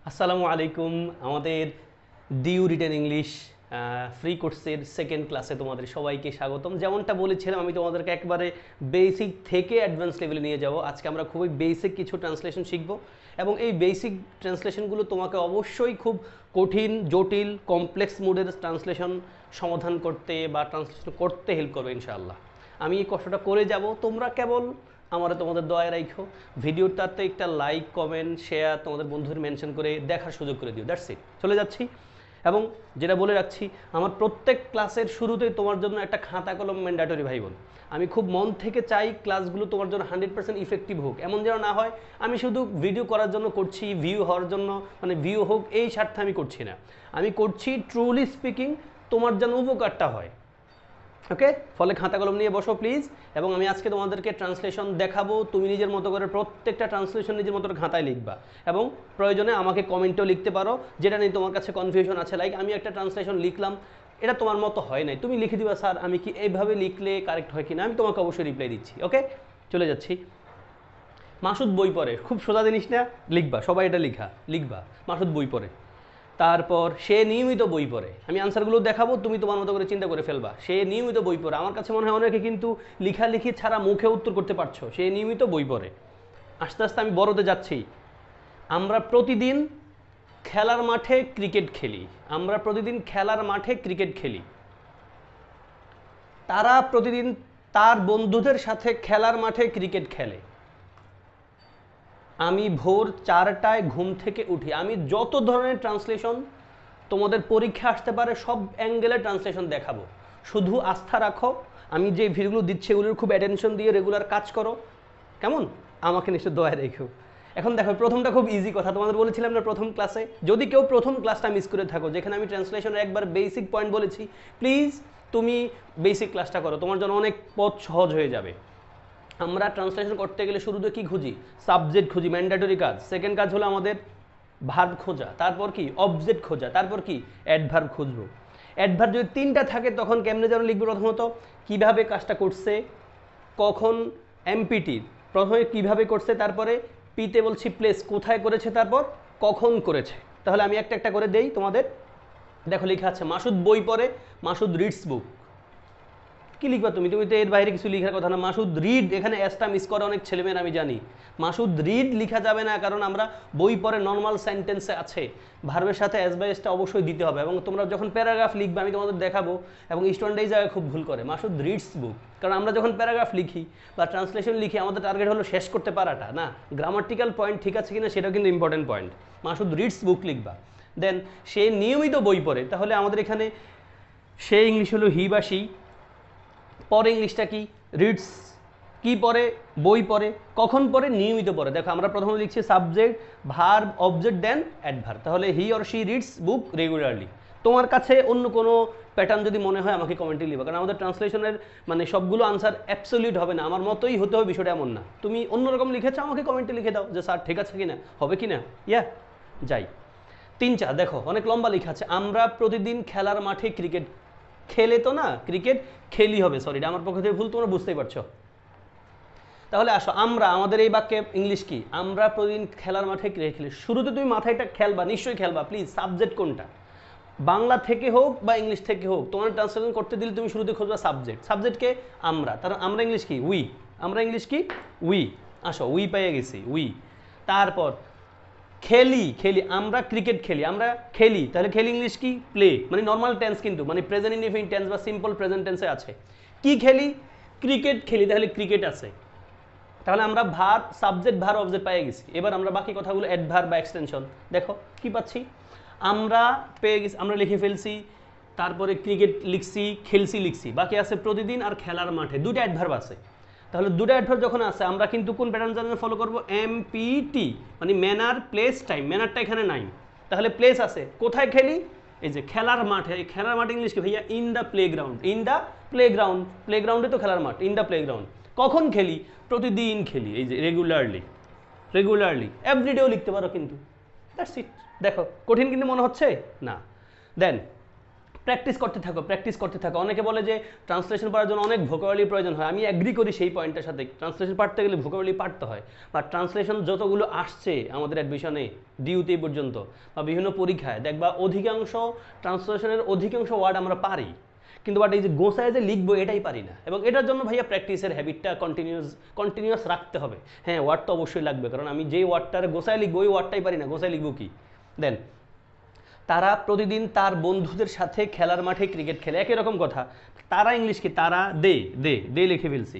আসসালামু আলাইকুম। আমাদের ডিউ রিটেন ইংলিশ ফ্রি কোর্সের সেকেন্ড ক্লাসে তোমাদের সবাইকে স্বাগতম। যেমনটা বলেছিলাম, আমি তোমাদেরকে একবারে বেসিক থেকে অ্যাডভান্স লেভেলে নিয়ে যাব। আজকে আমরা খুবই বেসিক কিছু ট্রান্সলেশন শিখব এবং এই বেসিক ট্রান্সলেশনগুলো তোমাকে অবশ্যই খুব কঠিন, জটিল, কমপ্লেক্স মুডের ট্রান্সলেশন সমাধান করতে বা ট্রান্সলেশন করতে হেল্প করবে ইনশাআল্লাহ। আমি এই কষ্টটা করে যাব, তোমরা কেবল আমারে তোমাদের দয়া রাখো। ভিডিওটাতে একটা লাইক, কমেন্ট, শেয়ার তোমাদের বন্ধুদের মেনশন করে দেখার সুযোগ করে দিও। That's it. চলে যাচ্ছি এবং যেটা বলে রাখছি, আমার প্রত্যেক ক্লাসের শুরুতেই তোমার জন্য একটা খাতা কলম ম্যান্ডেটরি ভাই বোন। আমি খুব মন থেকে চাই ক্লাসগুলো তোমার জন্য 100% ইফেক্টিভ হোক। এমন যেন না হয় আমি শুধু ভিডিও করার জন্য করছি, ভিউ হওয়ার জন্য, মানে ভিউ হোক এই স্বার্থে আমি করছি না। আমি করছি ট্রুলি স্পিকিং তোমার যেন উপকারটা হয়। ওকে, ফলে খাতা কলম নিয়ে বসো প্লিজ। এবং আমি আজকে তোমাদেরকে ট্রান্সলেশন দেখাবো। তুমি নিজের মতো করে প্রত্যেকটা ট্রান্সলেশন নিজের মতো করে খাতায় লিখবা এবং প্রয়োজনে আমাকে কমেন্টেও লিখতে পারো যেটা নিয়ে তোমার কাছে কনফিউশন আছে। লাইক আমি একটা ট্রান্সলেশন লিখলাম, এটা তোমার মতো হয় নাই, তুমি লিখে দিবা স্যার আমি কি এইভাবে লিখলে কারেক্ট হয় কিনা, আমি তোমাকে অবশ্যই রিপ্লাই দিচ্ছি। ওকে, চলে যাচ্ছি। মাসুদ বই পড়ে, খুব সোজা জিনিস না, লিখবা সবাই এটা লিখবা মাসুদ বই পড়ে। তারপর সে নিয়মিত বই পড়ে। আমি আনসারগুলো দেখাবো, তুমি তোমার মতো করে চিন্তা করে ফেলবা। সে নিয়মিত বই পড়ে। আমার কাছে মনে হয় অনেকে কিন্তু লেখালেখি ছাড়া মুখে উত্তর করতে পারছো। সে নিয়মিত বই পড়ে। আস্তে আস্তে আমি বড়তে যাচ্ছি। আমরা প্রতিদিন খেলার মাঠে ক্রিকেট খেলি। আমরা প্রতিদিন খেলার মাঠে ক্রিকেট খেলি। তারা প্রতিদিন তার বন্ধুদের সাথে খেলার মাঠে ক্রিকেট খেলে। আমি ভোর 4টায় ঘুম থেকে উঠি। আমি যত ধরনের ট্রান্সলেশন তোমাদের পরীক্ষা আসতে পারে সব অ্যাঙ্গেলে ট্রান্সলেশন দেখাবো। শুধু আস্থা রাখো, আমি যে ভিডিওগুলো দিচ্ছি এগুলোর খুব অ্যাটেনশন দিয়ে রেগুলার কাজ করো, কেমন? আমাকে নিশ্চয় দয়া রেখো। এখন দেখো, প্রথমটা খুব ইজি কথা তোমাদের বলেছিলাম না প্রথম ক্লাসে। যদি কেউ প্রথম ক্লাসটা মিস করে থাকো, যেখানে আমি ট্রান্সলেশনের একবার বেসিক পয়েন্ট বলেছি, প্লিজ তুমি বেসিক ক্লাসটা করো, তোমার জন্য অনেক পথ সহজ হয়ে যাবে। আমরা ট্রান্সলেশন করতে গেলে শুরুতে কি খুঁজি? সাবজেক্ট খুঁজি, ম্যান্ডেটরি কাজ। সেকেন্ড কাজ হলো আমাদের ভার্ব খোঁজা, তারপর কি অবজেক্ট খোঁজা, তারপর কি অ্যাডভার্ব খুঁজবো। অ্যাডভার্ব যদি 3টা থাকে তখন কেমনে যেন লিখবো? প্রথমত কিভাবে কাজটা করছে, কখন, এমপিটি প্রথমে কিভাবে করছে, তারপরে পিতে বলছি প্লেস, কোথায় করেছে, তারপর কখন করেছে। তাহলে আমি একটা একটা করে দেই তোমাদের। দেখো লেখা আছে মাসুদ বই পড়ে, মাসুদ রিডস বুক। কি লিখবা তুমি? তুমি তো এর বাইরে কিছু লিখার কথা না। মাসুদ রিড, এখানে এসটা মিস করে অনেক ছেলেমেয়ের আমি জানি। মাসুদ রিড লিখা যাবে না, কারণ আমরা বই পড়ে নর্মাল সেন্টেন্সে আছে, ভার্বের সাথে এস বাই এসটা অবশ্যই দিতে হবে। এবং তোমরা যখন প্যারাগ্রাফ লিখবে আমি তোমাদের দেখাবো, এবং স্টুডেন্ট এই জায়গায় খুব ভুল করে, মাসুদ রিডস বুক। কারণ আমরা যখন প্যারাগ্রাফ লিখি বা ট্রান্সলেশন লিখি আমাদের টার্গেট হলো শেষ করতে পারাটা না, গ্রামাটিক্যাল পয়েন্ট ঠিক আছে কিনা সেটাও কিন্তু important point. Masud reads book লিখবা। দেন সে নিয়মিত বই পড়ে, তাহলে আমাদের এখানে সে ইংলিশ হলো হি বা শি, পরে ইংলিশটা কি? রিডস। কি পরে? বই পড়ে। কখন পড়ে? নিয়মিত পড়ে। দেখো আমরা প্রথমে লিখছি subject, verb, object, then adverb. তাহলে he or she reads book regularly. তোমার কাছে অন্য কোনো প্যাটার্ন যদি মনে হয় আমাকে কমেন্টে লিখবে, কারণ আমাদের ট্রান্সলেশনের মানে সবগুলো আনসার অ্যাবসলিউট হবে না, আমার মতোই হতে হবে বিষয়টা এমন না। তুমি অন্যরকম লিখেছো, আমাকে কমেন্টে লিখে দাও যে স্যার ঠিক আছে কিনা, হবে কিনা। ইয়া, যাই। 3-4 দেখো অনেক লম্বা লেখা আছে। আমরা প্রতিদিন খেলার মাঠে ক্রিকেট খেলে, তো না ক্রিকেট খেলি হবে, সরি এটা আমার পক্ষ থেকে ভুল, তোমরা বুঝতেই পারছো। তাহলে আসো, আমরা, আমাদের এই বাক্যে ইংলিশ কি? আমরা প্রতিদিন খেলার মাঠে ক্রিকেট খেলি। শুরুতে তুমি মাথায় এটা খেলবা, নিশ্চয়ই খেলবা। প্লিজ সাবজেক্ট কোনটা, বাংলা থেকে হোক বা ইংলিশ থেকে হোক, তোমার ট্রান্সলেশন করতে দিলে তুমি শুরুতে খুঁজবা সাবজেক্ট। সাবজেক্টকে আমরা, তার আমরা ইংলিশ কি? উই। আমরা ইংলিশ কি? উই। আসো, উই পেয়ে গেছি, উই। তারপর খেলি, খেলি, আমরা ক্রিকেট খেলি, আমরা খেলি, তাহলে খেলি ইংলিশ কি? প্লে। মানে নর্মাল টেন্স, কিন্তু মানে প্রেজেন্ট ইনডিফিনিট টেন্স বা সিম্পল প্রেজেন্ট টেন্সে আছে। কি খেলি? ক্রিকেট খেলি, তাহলে ক্রিকেট আছে। তাহলে আমরা ভার্ব, সাবজেক্ট, ভার্ব, অবজেক্ট পেয়ে গেছি। এবার আমরা বাকি কথাগুলো অ্যাডভার্ব বা এক্সটেনশন দেখো কি পাচ্ছি। আমরা পেয়ে গেছি, আমরা লিখে ফেলছি, তারপরে ক্রিকেট লিখছি, খেলছি লিখছি, বাকি আছে প্রতিদিন আর খেলার মাঠে। দুটো অ্যাডভার্ব আছে। তাহলে দুটো অ্যাডভার্ব যখন আছে, আমরা কিন্তু কোন প্যাটার্ন জানেন ফলো করবো? এমপিটি, মানে ম্যানার, প্লেস, টাইম। ম্যানারটা এখানে নাই, তাহলে প্লেস আছে। কোথায় খেলি? এই যে খেলার মাঠে। এই খেলার মাঠ ইংলিশ কি ভাইয়া? In the playground. In the playground, প্লেগ্রাউন্ডে তো খেলার মাঠ, ইন দ্য প্লেগ্রাউন্ড। কখন খেলি? প্রতিদিন খেলি, এই যে রেগুলারলি। রেগুলারলি, এভরিডেও লিখতে পারো কিন্তু। That's it. দেখো কঠিন কিন্তু মনে হচ্ছে না। দেন প্র্যাকটিস করতে থাকো, প্র্যাকটিস করতে থাকো। অনেকে বলে যে ট্রান্সলেশন পড়ার জন্য অনেক ভোকাবুলারি প্রয়োজন হয়, আমি এগ্রি করি সেই পয়েন্টের সাথে। ট্রান্সলেশন পড়তে গেলে ভোকাবুলারি পড়তে হয়, বা ট্রান্সলেশন যতগুলো আসছে আমাদের অ্যাডমিশনে ডিউতে পর্যন্ত বা বিভিন্ন পরীক্ষায় দেখবা অধিকাংশ ট্রান্সলেশনের অধিকাংশ ওয়ার্ড আমরা পারি, কিন্তু বাট এই যে গোছায় যে লিখবো এটাই পারি না। এবং এটার জন্য ভাইয়া প্র্যাকটিসের হ্যাবিটটা কন্টিনিউয়াস রাখতে হবে। হ্যাঁ, ওয়ার্ড তো অবশ্যই লাগবে, কারণ আমি যেই ওয়ার্ডটার গোছায় লিখবো ওই ওয়ার্ডটাই পারি না, গোছায় লিখবো কি। দেন তারা প্রতিদিন তার বন্ধুদের সাথে খেলার মাঠে ক্রিকেট খেলে, একই রকম কথা। তারা ইংলিশ কি, তারা দে দে দে লিখে ফেলছি।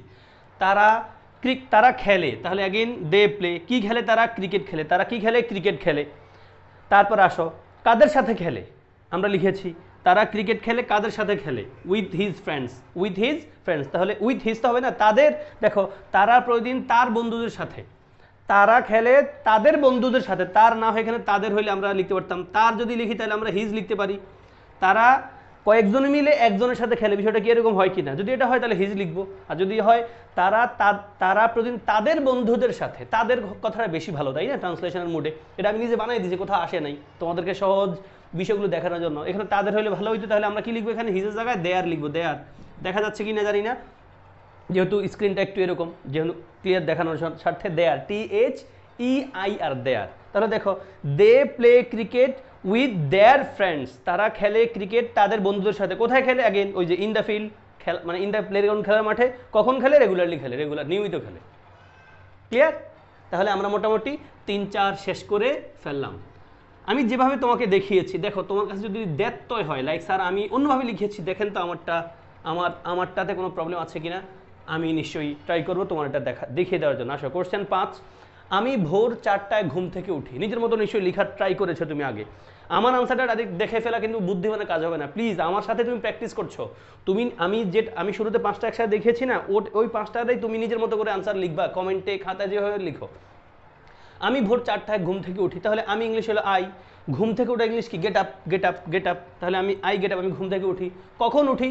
তারা খেলে, তাহলে অ্যাগেন দে প্লে। কি খেলে? তারা ক্রিকেট খেলে। তারা কি খেলে? ক্রিকেট খেলে। তারপর আসো, কাদের সাথে খেলে? আমরা লিখেছি তারা ক্রিকেট খেলে কাদের সাথে খেলে? With his friends, with his friends. তাহলে উইথ হিজ তো হবে না, তাদের। দেখো তারা প্রতিদিন তার বন্ধুদের সাথে, তারা খেলে তাদের বন্ধুদের সাথে। তার না হয় এখানে তাদের হইলে আমরা লিখতে পারতাম, তার যদি লিখি তাহলে আমরা হিজ লিখতে পারি। তারা কয়েকজনে মিলে একজনের সাথে খেলে, বিষয়টা কি এরকম হয় কিনা? যদি এটা হয় তাহলে হিজ লিখবো, আর যদি হয় তারা প্রতিদিন তাদের বন্ধুদের সাথে, তাদের কথাটা বেশি ভালো, তাই না? ট্রান্সলেশনের মুডে এটা আমি নিজে বানাই দিয়েছি, কোথাও আসে নাই, তোমাদেরকে সহজ বিষয়গুলো দেখানোর জন্য। এখানে তাদের হলে ভালো হইতো, তাহলে আমরা কি লিখবো এখানে? হিজের জায়গায় দেয়ার লিখবো, দেয়ার। দেখা যাচ্ছে কি না জানি না, যেহেতু স্ক্রিনটা একটু এরকম, যেহেতু ক্লিয়ার দেখানোর স্বার্থে দেয়ার, THEIR, দেয়ার। তাহলে দেখো they play cricket with their friends, তারা খেলে ক্রিকেট তাদের বন্ধুদের সাথে। কোথায় খেলে? অ্যাগেন ওই যে ইন দ্য ফিল্ড, মানে ইন দ্য প্লেগ্রাউন্ড, খেলার মাঠে। কখন খেলে? রেগুলারলি খেলে, রেগুলার নিয়মিত খেলে। ক্লিয়ার? তাহলে আমরা মোটামুটি 3-4 শেষ করে ফেললাম। আমি যেভাবে তোমাকে দেখিয়েছি, দেখো তোমার কাছে যদি দ্ব্যত্যয় হয়, লাইক স্যার আমি অন্যভাবে লিখেছি, দেখেন তো আমারটাতে কোনো প্রবলেম আছে কিনা, আমি নিশ্চয়ই ট্রাই করবো তোমার এটা দেখিয়ে দেওয়ার জন্য। আসো, কোশ্চেন 5, আমি ভোর 4টায় ঘুম থেকে উঠি। নিজের মতো নিশ্চয়ই লেখার ট্রাই করেছো তুমি আগে। আমার আনসারটা দেখে ফেলা কিন্তু বুদ্ধিমানের কাজ হবে না, প্লিজ আমার সাথে তুমি প্র্যাকটিস করছো। আমি শুরুতে 5টা একসাথে দেখেছি না, ওই 5টাতেই তুমি নিজের মতো করে আনসার লিখবা, কমেন্টে খাতায় যেভাবে লিখো। আমি ভোর 4টায় ঘুম থেকে উঠি, তাহলে আমি ইংলিশ হলো আই। ঘুম থেকে উঠে ইংলিশ কি? Get up, get up, get up. তাহলে আমি আই গেট আপ, আমি ঘুম থেকে উঠি। কখন উঠি?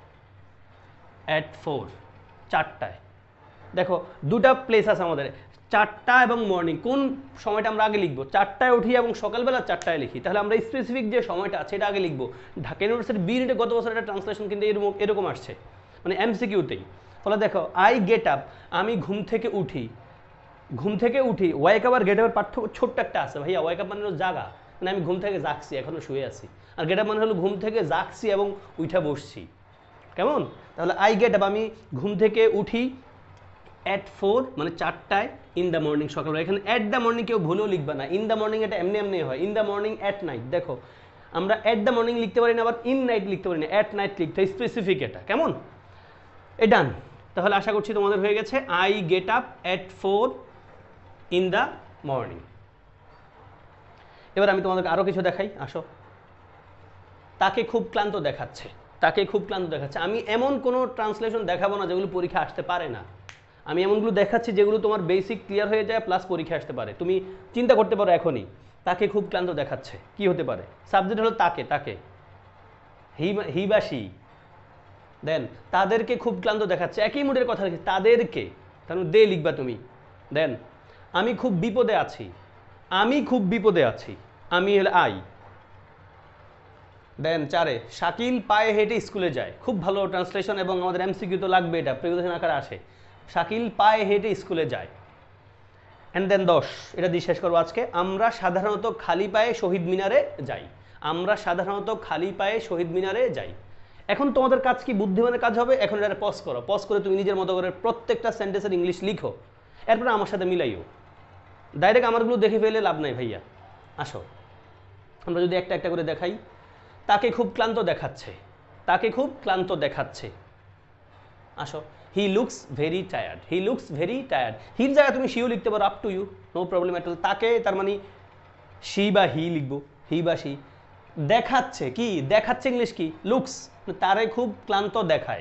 at 4, 4টায়। দেখো দুটা প্লেস আছে আমাদের, 4টা এবং মর্নিং। কোন সময়টা আমরা আগে লিখবো? 4টায় উঠি এবং সকালবেলা 4টায় লিখি, তাহলে আমরা স্পেসিফিক যে সময়টা আছে এটা আগে লিখবো। ঢাকা ইউনিভার্সিটির বি ইউনিটে গত বছর একটা ট্রান্সলেশন কিন্তু এরকম আসছে, মানে MCQতেই। ফলে দেখো আই গেট আপ, আমি ঘুম থেকে উঠি। ঘুম থেকে উঠি, ওয়াইক আপ আর গেট আপের পার্থক্য ছোট্ট একটা আছে ভাইয়া। ওয়াইক আপ মানে হলো জাগা, মানে আমি ঘুম থেকে জাগছি, এখনো শুয়ে আছি। আর গেট আপ মানে হলো ঘুম থেকে জাগছি এবং উঠা বসছি। কেমন? তাহলে আই গেট আপ, আমি ঘুম থেকে উঠি at 4, মানে 4টায়, ইন দ্য মর্নিং, সকালবেলা। এখানে অ্যাট দ্য মর্নিং কেউ ভুলেও লিখবে না, ইন দ্য মর্নিং এটা এমনি হয়। In the morning at night, দেখো আমরা অ্যাট দ্য মর্নিং লিখতে পারি না, আবার ইন নাইট লিখতে পারি না, অ্যাট নাইট লিখতে হয়, স্পেসিফিক এটা। কেমন? এ ডান। তাহলে আশা করছি তোমাদের হয়ে গেছে। I get up at 4 in the morning. এবার আমি তোমাদেরকে আরও কিছু দেখাই, আসো। তাকে খুব ক্লান্ত দেখাচ্ছে, তাকে খুব ক্লান্ত দেখাচ্ছে। আমি এমন কোনো ট্রান্সলেশন দেখাবো না যেগুলো পরীক্ষা আসতে পারে না। আমি এমনগুলো দেখাচ্ছি যেগুলো তোমার বেসিক ক্লিয়ার হয়ে যায়, প্লাস পরীক্ষা আসতে পারে। তুমি চিন্তা করতে পারো এখনই, তাকে খুব ক্লান্ত দেখাচ্ছে কি হতে পারে? সাবজেক্ট হলো তাকে, হি বা সি। দেন তাদেরকে খুব ক্লান্ত দেখাচ্ছে, একই মুডের কথা লিখছি, তাদেরকে, তার দে লিখবা তুমি। দেন আমি খুব বিপদে আছি, আমি খুব বিপদে আছি, আমি হলো আই। দেন 4, শাকিল পায়ে হেঁটে স্কুলে যায়। খুব ভালো ট্রান্সলেশন, এবং আমাদের MCQ তো লাগবে, এটা প্রেজেন্টেশন আকারে আসে। শাকিল পায়ে হেঁটে স্কুলে যায়। অ্যান্ড দেন 10, এটা দিয়ে শেষ করবো আজকে। আমরা সাধারণত খালি পায়ে শহীদ মিনারে যাই। আমরা সাধারণত খালি পায়ে শহীদ মিনারে যাই। এখন তোমাদের কাজ কি? বুদ্ধিমানের কাজ হবে, এখন এটা পজ করো। পজ করে তুমি নিজের মতো করে প্রত্যেকটা সেন্টেন্সের ইংলিশ লিখো, এরপরে আমার সাথে মিলাইও। ডাইরেক্ট আমারগুলো দেখে ফেলে লাভ নাই ভাইয়া। আসো আমরা যদি একটা একটা করে দেখাই। তাকে খুব ক্লান্ত দেখাচ্ছে, তাকে খুব ক্লান্ত দেখাচ্ছে। আসো, he looks very tired, he looks very tired. হির জায়গায় তুমি শিও লিখতে পারো, up to you, no problem at all. তাকে তার মানে শি বা হি লিখবো, হি বা শি। দেখাচ্ছে কি? দেখাচ্ছে ইংলিশ কি? লুকস। তারে খুব ক্লান্ত দেখায়,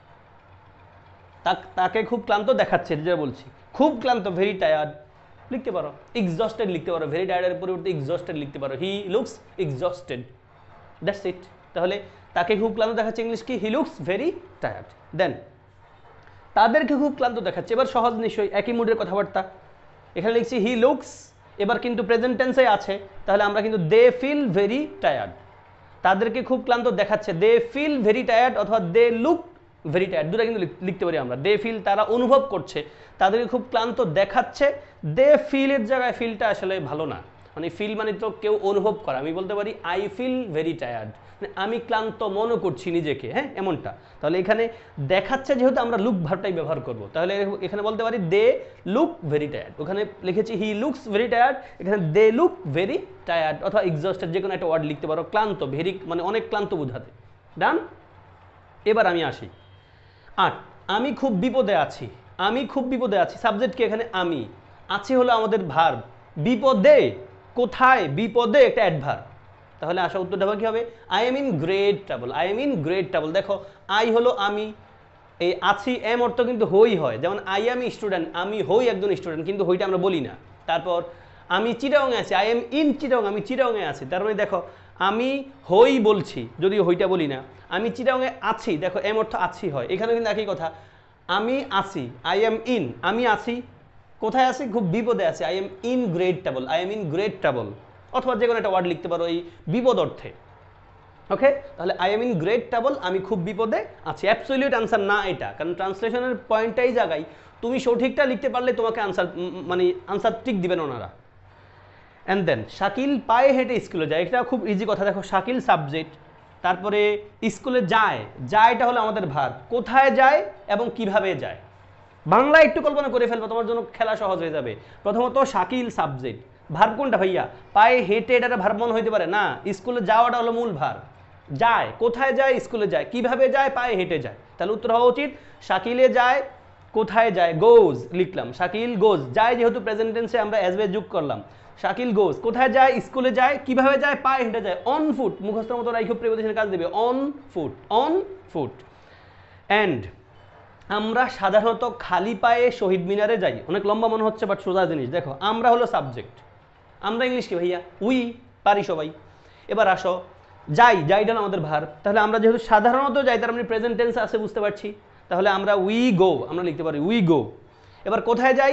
তাকে খুব ক্লান্ত দেখাচ্ছে, যেটা বলছি। খুব ক্লান্ত, ভেরি টায়ার্ড লিখতে পারো, এক্সজস্টেড লিখতে পারো, ভেরি টায়ার্ডের পরিবর্তে এক্সজস্টেড লিখতে পারো, he looks exhausted, that's it. তাহলে তাকে খুব ক্লান্ত দেখাচ্ছে ইংলিশ কি? He looks very tired. Then তাদেরকে খুব ক্লান্ত দেখাচ্ছে, এবার সহজ নিশ্চয়ই, একই মুডের কথাবার্তা। এখানে লিখছি হি লুকস, এবার কিন্তু প্রেজেন্ট টেন্সে আছে, তাহলে আমরা কিন্তু দে ফিল ভেরি টায়ার্ড। তাদেরকে খুব ক্লান্ত দেখাচ্ছে, দে ফিল ভেরি টায়ার্ড অথবা দে লুক ভেরি টায়ার্ড, দুটা কিন্তু লিখতে পারি আমরা। দে ফিল তারা অনুভব করছে, তাদেরকে খুব ক্লান্ত দেখাচ্ছে। দে ফিলের জায়গায় ফিলটা আসলে ভালো না, মানে ফিল মানে তো কেউ অনুভব করা। আমি বলতে পারি আই ফিল ভেরি টায়ার্ড, মানে আমি ক্লান্ত মনে করছি নিজেকে, হ্যাঁ এমনটা। তাহলে এখানে দেখাচ্ছে যেহেতু আমরা লুক ভার্বটাই ব্যবহার করব, তাহলে এখানে বলতে পারি দে লুক ভেরি টায়ার্ড। ওখানে লিখেছি হি লুকস ভেরি টায়ার্ড, এখানে দে লুক ভেরি টায়ার্ড অথবা এক্সস্টেড যে কোনো একটা ওয়ার্ড লিখতে পারো। ক্লান্ত, ভেরি মানে অনেক ক্লান্ত বোঝাতে। ডান। এবার আমি আসি 8, আমি খুব বিপদে আছি। আমি খুব বিপদে আছি, সাবজেক্ট কি এখানে আমি, আছি হলো আমাদের ভার্ব। বিপদে কোথায়, বিপদে একটা অ্যাডভার্ব। তাহলে আসা উত্তরটা কি হবে, I am in great trouble. I am in great trouble. দেখো আই হলো আমি, এই আছি এম অর্থ কিন্তু হই হয়, যেমন আই এম স্টুডেন্ট, আমি হই একজন স্টুডেন্ট, কিন্তু হইটা আমরা বলি না। তারপর আমি চিটাগংয়ে আছি, আই এম ইন চিটাগং, আমি চিটাগংয়ে আছি। তার মানে দেখো আমি হই বলছি যদিও হইটা বলি না, আমি চিটাগংয়ে আছি, দেখো এম অর্থ আছি হয়, এখানেও কিন্তু একই কথা। আমি আছি, আই এম ইন, আমি আছি কোথায় আছি, খুব বিপদে আছি, I am in great trouble, I am in great trouble. অথবা যে কোনো একটা ওয়ার্ড লিখতে পারো এই বিপদ অর্থে। ওকে, তাহলে I am in great trouble, আমি খুব বিপদে আছি। অ্যাবসলিউট আনসার না এটা, কারণ ট্রান্সলেশনের পয়েন্টটাই জায়গায় তুমি সঠিকটা লিখতে পারলে তোমাকে আনসার মানে আনসার ঠিক দিবেন ওনারা। অ্যান্ড দেন শাকিল পায়ে হেঁটে স্কুলে যায়, এটা খুব ইজি কথা। দেখো শাকিল সাবজেক্ট, তারপরে স্কুলে যায়, যায়টা হলো আমাদের ভার্ব। কোথায় যায় এবং কিভাবে যায়, বাংলা একটু কল্পনা করে ফেলবো, তোমার জন্য খেলা সহজ হয়ে যাবে। প্রথমত শাকিল সাবজেক্ট, ভার্ব কোনটা ভাইয়া, পায়ে হেঁটে, এটা ভার্ব মনে হইতে পারে না, স্কুলে যাওয়াটা হলো মূল ভার্ব। যায়, কোথায় যায়, স্কুলে যায়, কিভাবে যায়, পায়ে হেঁটে যায়। তাহলে উত্তর হওয়া উচিত শাকিলে যায়, কোথায় যায়, গোজ লিখলাম, শাকিল গোজ। যায় যেহেতু প্রেজেন্ট টেন্সে আমরা অ্যাজ ওয়ে যোগ করলাম, শাকিল গোজ। কোথায় যায়, স্কুলে যায়, কিভাবে যায়, পায়ে হেঁটে যায়। অন ফুট, মুখস্থর মতো রাইখো, প্রিপোজিশনের কাজ দেবে, on foot, on foot. And আমরা সাধারণত খালি পায়ে শহীদ মিনারে যাই। অনেক লম্বা মনে হচ্ছে বাট সোজা জিনিস। দেখো আমরা হলো সাবজেক্ট, আমরা ইংলিশ কি ভাইয়া, উই, পারি সবাই। এবার আসো যাই, যাইটা না আমাদের ভার্ব। তাহলে আমরা যেহেতু সাধারণত যাই, তার মানে প্রেজেন্ট টেন্স আছে বুঝতে পারছি, তাহলে আমরা উই গো, আমরা লিখতে পারি উই গো। এবার কোথায় যাই,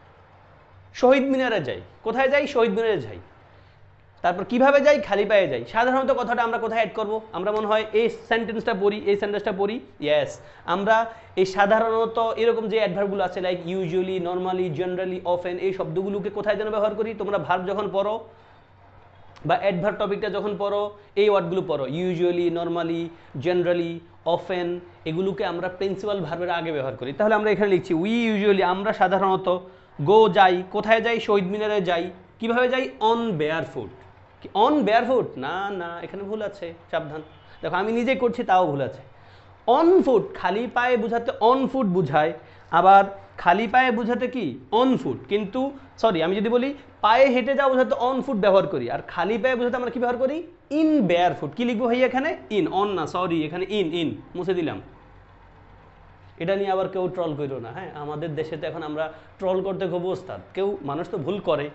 শহীদ মিনারে যাই। কোথায় যাই, শহীদ মিনারে যাই। তারপর কিভাবে যাই, খালি পায়ে যাই। সাধারণত কথাটা আমরা কোথায় অ্যাড করব, আমরা মনে হয় এই সেন্টেন্সটা পড়ি, এই সেন্টেন্সটা পড়ি, ইয়েস আমরা এই সাধারণত এরকম যে অ্যাডভার্বগুলো আছে like usually, normally, generally, often, এই শব্দগুলোকে কোথায় যেন ব্যবহার করি। তোমরা ভার্ব যখন পড়ো বা অ্যাডভার্ব টপিকটা যখন পড়ো, এই ওয়ার্ডগুলো পড়ো, ইউজুয়ালি, নর্মালি, জেনারেলি, অফেন, এগুলোকে আমরা প্রিন্সিপাল ভার্বের আগে ব্যবহার করি। তাহলে আমরা এখানে লিখছি উই ইউজুয়ালি, আমরা সাধারণত গো যাই, কোথায় যাই, শহীদ মিনারে যাই, কিভাবে যাই, on bare foot. On bare foot, না না এখানে ভুল আছে, সাবধান। দেখো আমি নিজে করছি তাও ভুল আছে। অন ফুট খালি পায়ে বুঝাতে অন ফুট বুঝায়, আবার খালি পায়ে বুঝাতে কি অন ফুট, কিন্তু সরি আমি যদি বলি পায়ে হেঁটে যাওয়া বুঝাতে অন ফুট ব্যবহার করি, আর খালি পায়ে বুঝাতে আমরা কি ব্যবহার করি, ইন বেয়ার ফুট। কি লিখবো ভাই এখানে, ইন, অন না, সরি এখানে ইন, ইন মুছে দিলাম। এটা নিয়ে আবার কেউ ট্রল করো না, হ্যাঁ আমাদের দেশে তো এখন আমরা ট্রল করতে খুব ওস্তাদ। কেউ মানুষ তো ভুল করে,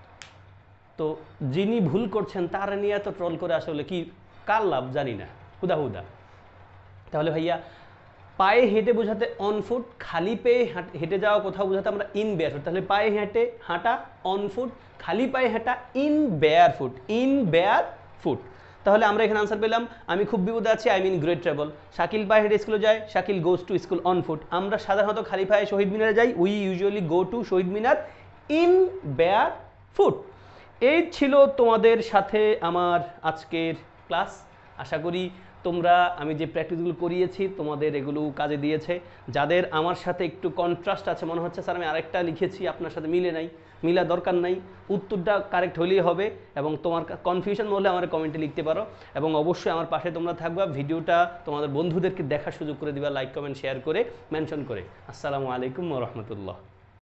তো যিনি ভুল করছেন তার নিয়ে এত ট্রল করে আসলে কি কার লাভ জানি না, হুদা হুদা। তাহলে ভাইয়া পায়ে হেঁটে বোঝাতে অন ফুট, খালি পেয়ে হেঁটে যাওয়া কোথাও বোঝাতে আমরা ইন বেয়ার ফুট। তাহলে পায়ে হেঁটে হাঁটা অন ফুট, খালি পায়ে হাঁটা in bare foot, in bare foot. তাহলে আমরা এখানে আনসার পেলাম আমি খুব বিপদে আছি, I mean great trouble. Shakil পায়ে হেঁটে স্কুলে যায়, Shakil goes to school on foot. আমরা সাধারণত খালি পায়ে শহীদ মিনারে যাই, we usually go to Shaheed Minar in bare foot. এই ছিল তোমাদের সাথে আমার আজকের ক্লাস। আশা করি তোমরা আমি যে প্র্যাকটিসগুলো করিয়েছি তোমাদের এগুলো কাজে দিয়েছে। যাদের আমার সাথে একটু কন্ট্রাস্ট আছে, মনে হচ্ছে স্যার আমি আরেকটা লিখেছি আপনার সাথে মিলে নাই, মিলা দরকার নাই, উত্তরটা কারেক্ট হলেই হবে। এবং তোমার কনফিউশন হলে আমার কমেন্টে লিখতে পারো, এবং অবশ্যই আমার পাশে তোমরা থাকবা। ভিডিওটা তোমাদের বন্ধুদেরকে দেখার সুযোগ করে দিবা, লাইক কমেন্ট শেয়ার করে মেনশন করে। আসসালামু আলাইকুম ওয়া রাহমাতুল্লাহ।